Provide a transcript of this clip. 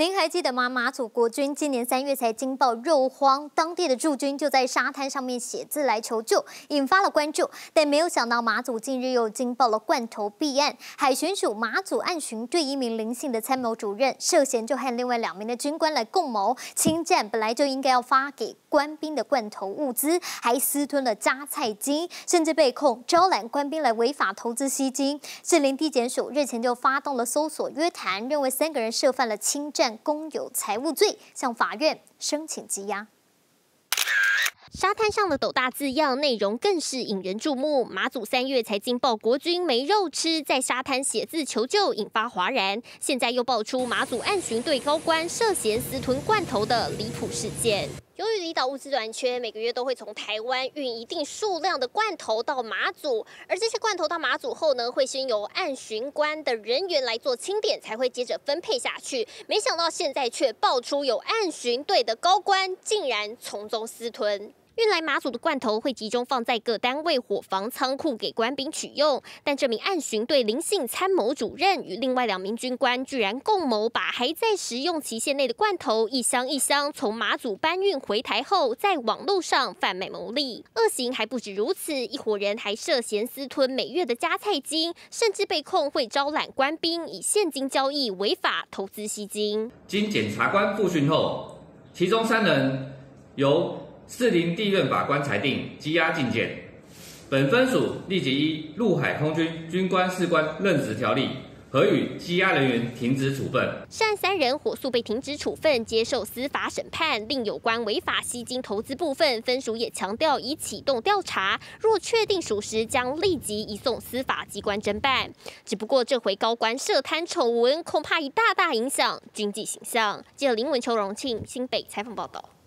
您还记得吗？马祖国军今年3月才惊爆肉荒，当地的驻军就在沙滩上面写字来求救，引发了关注。但没有想到，马祖近日又惊爆了罐头弊案。海巡署马祖岸巡队一名林姓的参谋主任，涉嫌就和另外2名的军官来共谋侵占本来就应该要发给官兵的罐头物资，还私吞了加菜金，甚至被控招揽官兵来违法投资吸金。士林地检署日前就发动了搜索约谈，认为3个人涉犯了侵占公有财物罪，向法院申请羁押。 沙滩上的斗大字样内容更是引人注目。马祖3月才惊爆国军没肉吃，在沙滩写字求救，引发哗然。现在又爆出马祖岸巡队高官涉嫌私吞罐头的离谱事件。由于离岛物资短缺，每个月都会从台湾运一定数量的罐头到马祖，而这些罐头到马祖后呢，会先由岸巡官的人员来做清点，才会接着分配下去。没想到现在却爆出有岸巡队的高官竟然从中私吞。运来马祖的罐头会集中放在各单位伙房仓库给官兵取用，但这名岸巡队林姓参谋主任与另外2名军官居然共谋，把还在食用期限内的罐头一箱一箱从马祖搬运回台后，在网络上贩卖牟利。恶行还不止如此，一伙人还涉嫌私吞每月的加菜金，甚至被控会招揽官兵以现金交易违法投资吸金。 经检察官复讯后，其中3人由士林地院法官裁定羁押禁见，本分属立即依陆海空军军官士官任职条例，核予羁押人员停职处分。 涉案3人火速被停职处分，接受司法审判。另有关违法吸金投资部分，分署也强调已启动调查，若确定属实，将立即移送司法机关侦办。只不过这回高官涉贪丑闻，恐怕已大大影响军纪形象。记者林文秋、荣庆新北采访报道。